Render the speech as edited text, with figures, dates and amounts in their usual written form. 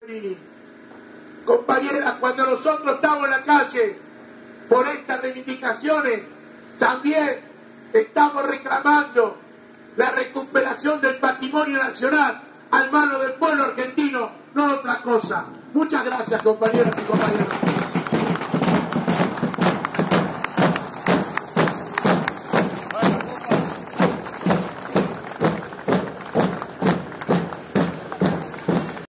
Compañeras, cuando nosotros estamos en la calle por estas reivindicaciones, también estamos reclamando la recuperación del patrimonio nacional al mano del pueblo argentino, no otra cosa. Muchas gracias, compañeros y compañeras.